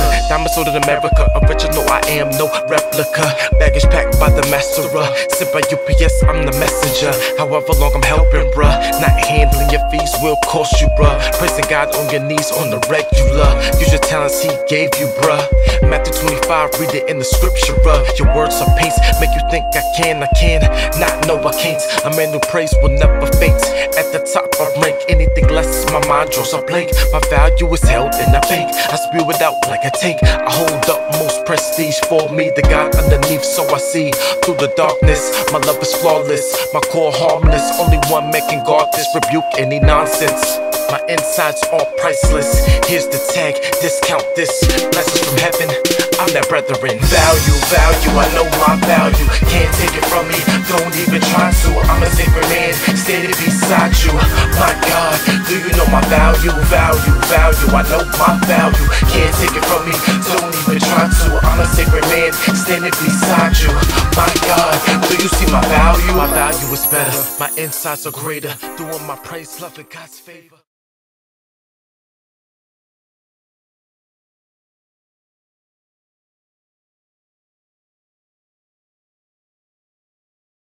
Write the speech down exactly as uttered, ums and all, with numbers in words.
Africa, diamonds sold in America. Original, I am no replica. Baggage packed by the master. Sent by U P S, I'm the messenger. However long I'm helping, bruh. Not handling your fees will cost you, bruh. Praising God on your knees on the regular. Use your talents He gave you, bruh. Matthew twenty-five, read it in the scripture, bruh. Your words are paints, make you think I can, I can. Not know I can't. A man who prays will never faint. At the top of rank, anything less, my mind draws a blank. My value is held in a bank. I spew it out like a tank. I hold up most prestige for me, the God underneath, so I see through the darkness. My love is flawless, my core harmless. Only one man can guard this, rebuke any nonsense. My insides are priceless. Here's the tag, discount this. Blessings from heaven, I'm that brethren. Value, value, I know my value. Can't take it from me, don't even try to. I'm a sacred man, steady beside you. My God, do you know my value? Value, value, I know my value. Can't take it from me, don't even try to. I'm a sacred man, standing beside you. My God, do you see my value? My value is better, my insides are greater. Doing my praise, loving God's favor.